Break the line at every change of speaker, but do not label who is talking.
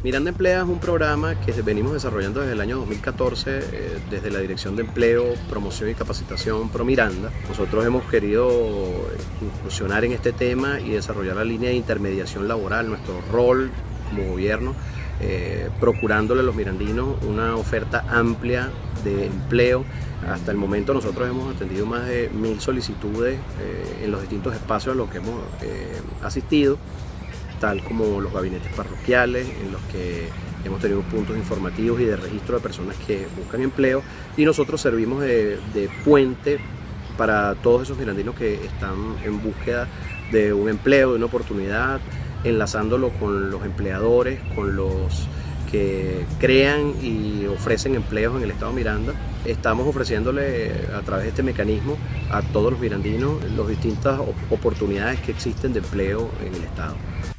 Miranda Emplea es un programa que venimos desarrollando desde el año 2014, desde la Dirección de Empleo, Promoción y Capacitación ProMiranda. Nosotros hemos querido incursionar en este tema y desarrollar la línea de intermediación laboral, nuestro rol como gobierno, procurándole a los mirandinos una oferta amplia de empleo. Hasta el momento nosotros hemos atendido más de 1000 solicitudes en los distintos espacios a los que hemos asistido, tal como los gabinetes parroquiales, en los que hemos tenido puntos informativos y de registro de personas que buscan empleo, y nosotros servimos de puente para todos esos mirandinos que están en búsqueda de un empleo, de una oportunidad, enlazándolo con los empleadores, con los que crean y ofrecen empleos en el estado Miranda. Estamos ofreciéndole a través de este mecanismo a todos los mirandinos las distintas oportunidades que existen de empleo en el estado.